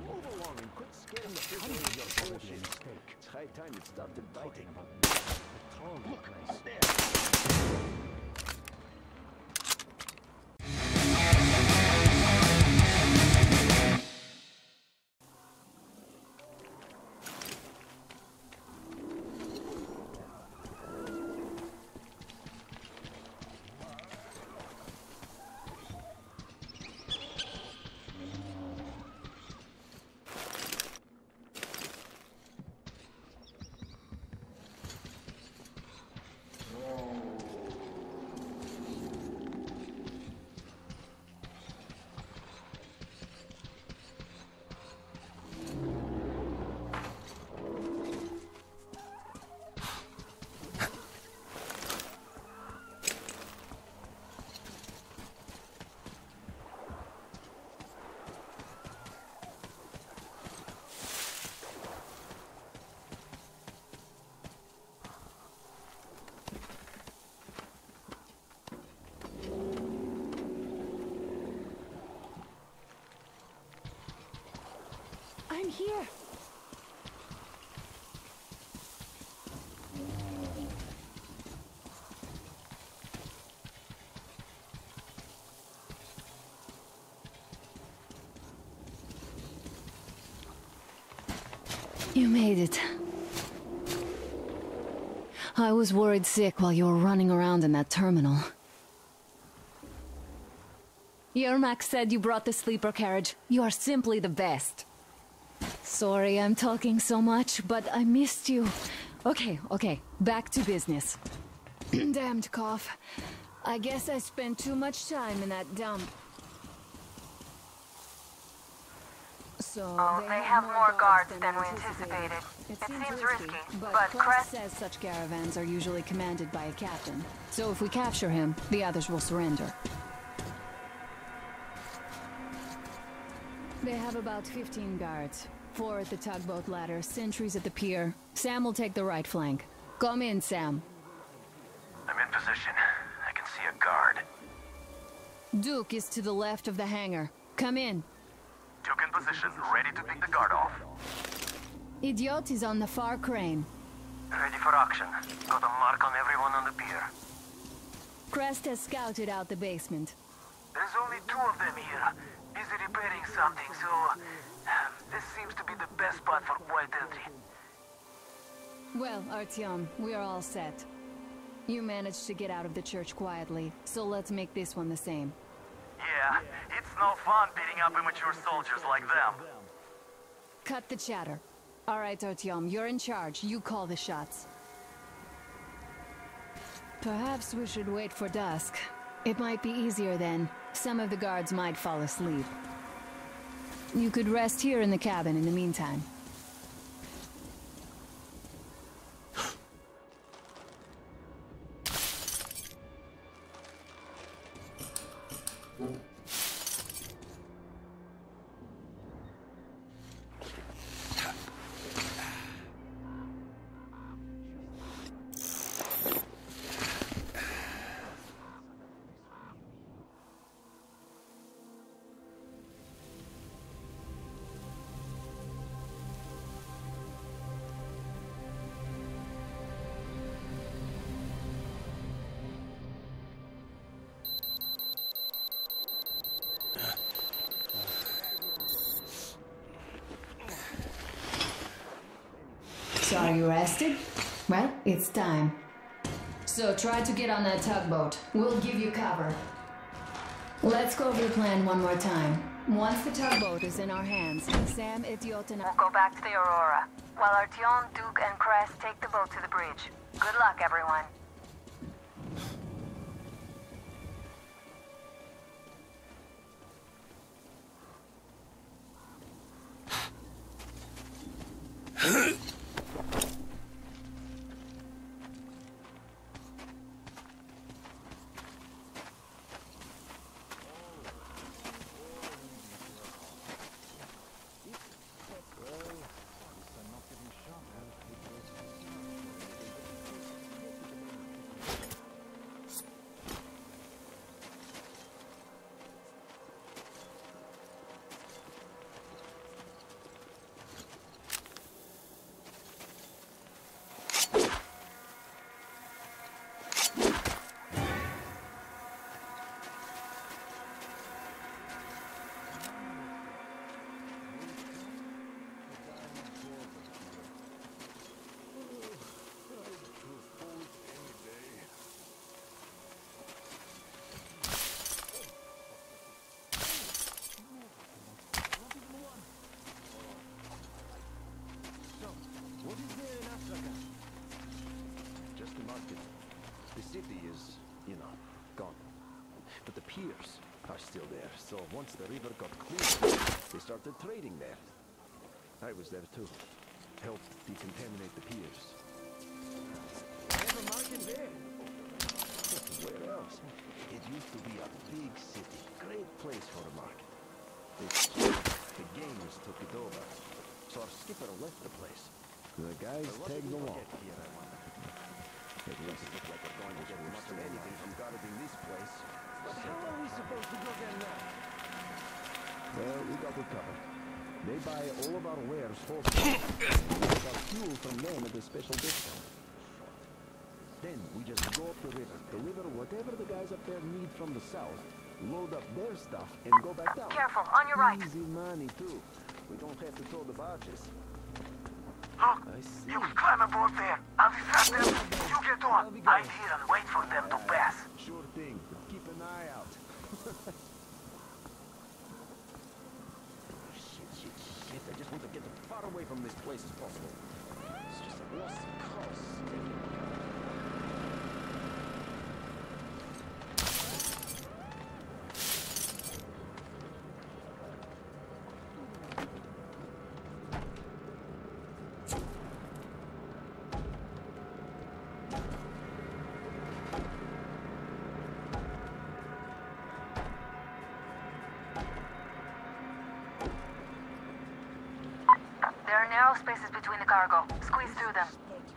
along and quit scaring the piss out of your bullshit. It's high time it started biting. Look, up there. I'm here. You made it. I was worried sick while you were running around in that terminal. Yermak said you brought the sleeper carriage. You are simply the best. Sorry I'm talking so much, but I missed you. Okay, back to business. Damned cough. I guess I spent too much time in that dump. So they have more guards than we anticipated. It seems risky, but Crest says such caravans are usually commanded by a captain. So if we capture him, the others will surrender. They have about 15 guards. 4 at the tugboat ladder, sentries at the pier. Sam will take the right flank. Come in, Sam. I'm in position. I can see a guard. Duke is to the left of the hangar. Come in. Duke in position, ready to pick the guard off. Idiot is on the far crane. Ready for action. Got a mark on everyone on the pier. Crest has scouted out the basement. There's only 2 of them here. Busy repairing something, so... this seems to be the best spot for quiet entry. Well, Artyom, we are all set. You managed to get out of the church quietly, so let's make this one the same. Yeah, it's no fun beating up immature soldiers like them. Cut the chatter. All right, Artyom, you're in charge. You call the shots. Perhaps we should wait for dusk. It might be easier then. Some of the guards might fall asleep. You could rest here in the cabin in the meantime. So are you rested? Well, it's time. So try to get on that tugboat. We'll give you cover. Let's go over the plan one more time. Once the tugboat is in our hands, Sam, Idiot, and we'll go back to the Aurora, while Artyom, Duke, and Crest take the boat to the bridge. Good luck, everyone. are still there, so once the river got clear, they started trading there. I was there too. Helped decontaminate the piers. Have a market there. Where else? It used to be a big city. Great place for a market. The gangs took it over. So our skipper left the place. The guys tagged along. It doesn't look like we're going to get much of anything from guarding this place. But how are we supposed to go there now? Well, we got it covered. They buy all of our wares wholesale. We get our fuel from them at a special discount. Then we just go up the river, deliver whatever the guys up there need from the south, load up their stuff, and go back down. Careful, on your right. Easy money, too. We don't have to tow the barges. Look, I see. you can climb aboard there. I'll distract them. You get on. I'm here and wait for them to pass. Sure thing. Keep an eye out. Shit. I just want to get as far away from this place as possible. It's just a lost cause. There are narrow spaces between the cargo. Squeeze through them.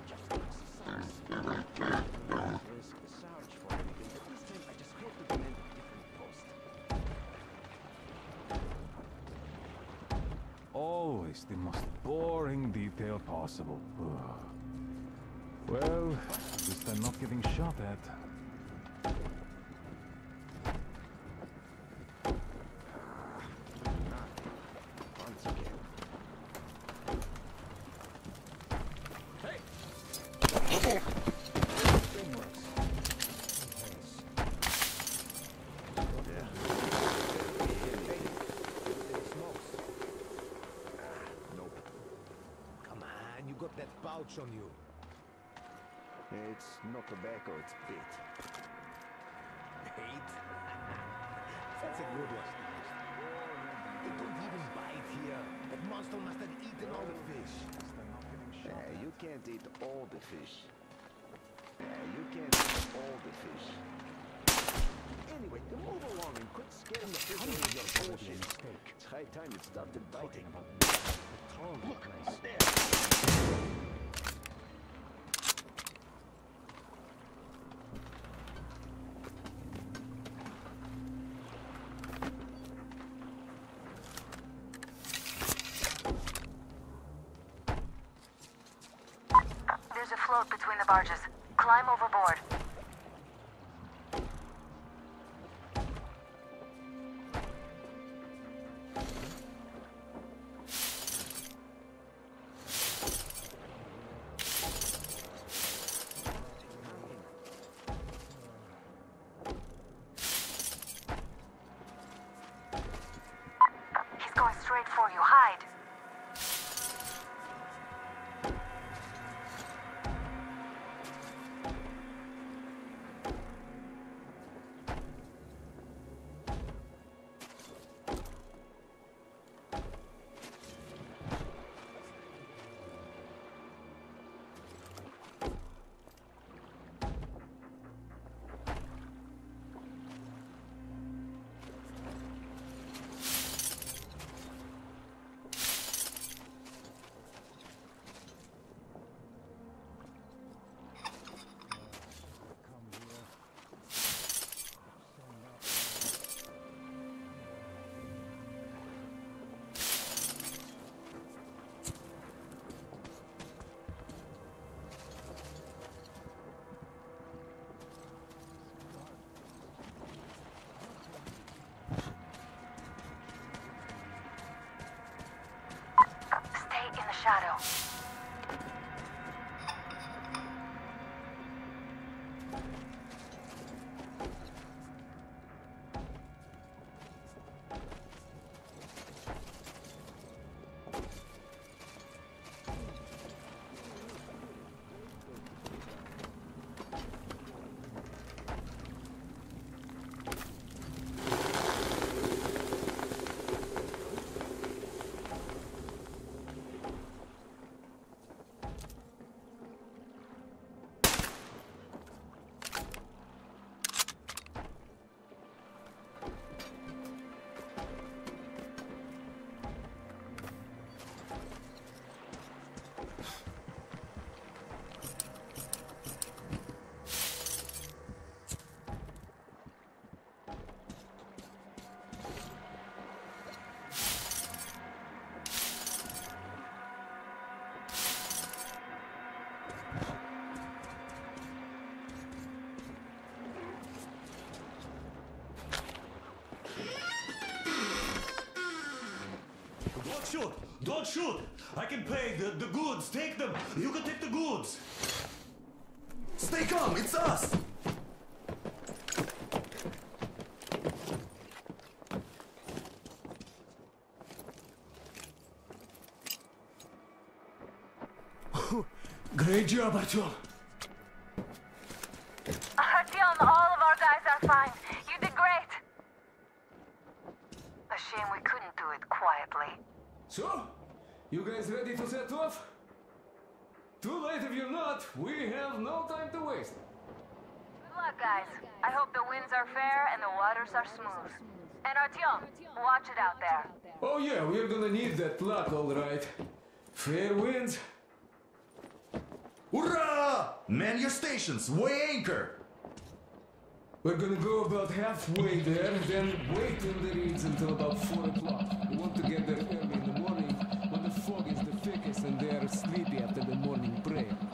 Always the most boring detail possible. Well, at least I'm not getting shot at. Once again. Come on, you got that pouch on you. It's not tobacco, it's bait. Bait? That's a good one. They don't even bite here. That monster must have eaten all the fish. You can't eat all the fish. You can't eat all the fish. Anyway, to move along and quit scaring the fish with your bullshit. It's high time it started biting. Look, there. There's a float between the barges. Climb overboard. He's going straight for you. Hide. Stay in the shadow. Don't shoot! Don't shoot! I can pay the goods. Take them. You can take the goods. Stay calm. It's us. Great job, Artyom. Artyom, all of our guys are fine. You did great. A shame we couldn't do it quietly. So, you guys ready to set off? Too late if you're not. We have no time to waste. Good luck, guys. I hope the winds are fair and the waters are smooth. And Artyom, watch it out there. Oh yeah, we're gonna need that luck, all right. Fair winds. Hurrah! Man your stations. Weigh anchor. We're gonna go about halfway there, then wait in the reeds until about 4 o'clock. We want to get there early in the morning when the fog is the thickest and they are sleepy after the morning prayer.